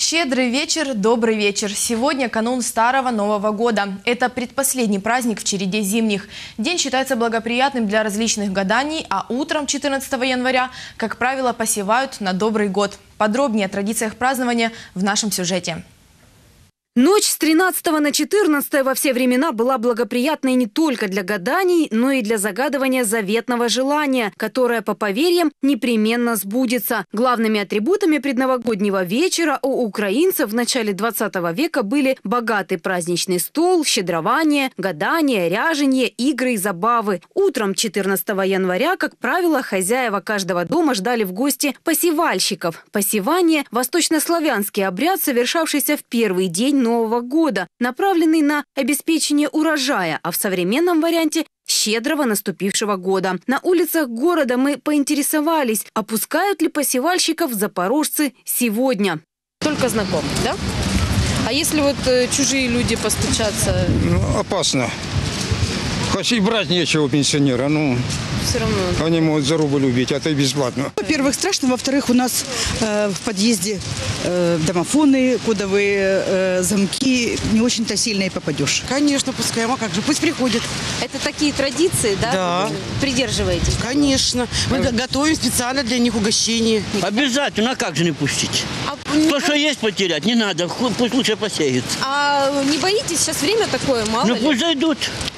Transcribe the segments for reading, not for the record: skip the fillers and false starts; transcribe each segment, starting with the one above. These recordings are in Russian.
Щедрый вечер, добрый вечер. Сегодня канун Старого Нового года. Это предпоследний праздник в череде зимних. День считается благоприятным для различных гаданий, а утром 14 января, как правило, посевают на добрый год. Подробнее о традициях празднования в нашем сюжете. Ночь с 13 на 14 во все времена была благоприятной не только для гаданий, но и для загадывания заветного желания, которое, по поверьям, непременно сбудется. Главными атрибутами предновогоднего вечера у украинцев в начале 20 века были богатый праздничный стол, щедрование, гадание, ряженье, игры и забавы. Утром 14 января, как правило, хозяева каждого дома ждали в гости посевальщиков. Посевание – восточнославянский обряд, совершавшийся в первый день Нового года, направленный на обеспечение урожая, а в современном варианте – щедрого наступившего года. На улицах города мы поинтересовались, опускают ли посевальщиков запорожцы сегодня. Только знакомых, да? А если вот чужие люди постучатся? Ну, опасно. Хоть и брать нечего у пенсионера, Все равно. Они могут за рубль убить, а это и бесплатно. Во-первых, страшно. Во-вторых, у нас в подъезде домофоны, кодовые замки. Не очень-то сильно попадешь. Конечно, пускай. А как же? Пусть приходят. Это такие традиции, да? Да. Вы придерживаетесь? Конечно. Мы готовим специально для них угощение. Обязательно, а как же не пустить? То, что есть, потерять не надо, пусть лучше посеют. А не боитесь? Сейчас время такое, мало Ну ли? пусть зайдут.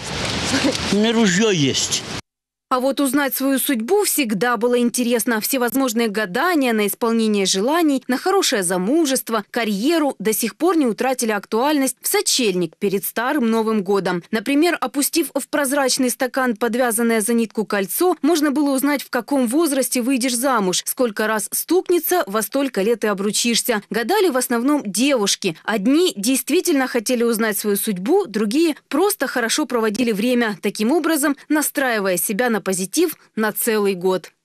У меня ружье есть. А вот узнать свою судьбу всегда было интересно. Всевозможные гадания на исполнение желаний, на хорошее замужество, карьеру до сих пор не утратили актуальность в сочельник перед Старым Новым годом. Например, опустив в прозрачный стакан подвязанное за нитку кольцо, можно было узнать, в каком возрасте выйдешь замуж, сколько раз стукнется, во столько лет и обручишься. Гадали в основном девушки. Одни действительно хотели узнать свою судьбу, другие просто хорошо проводили время, таким образом настраивая себя на позитив на целый год.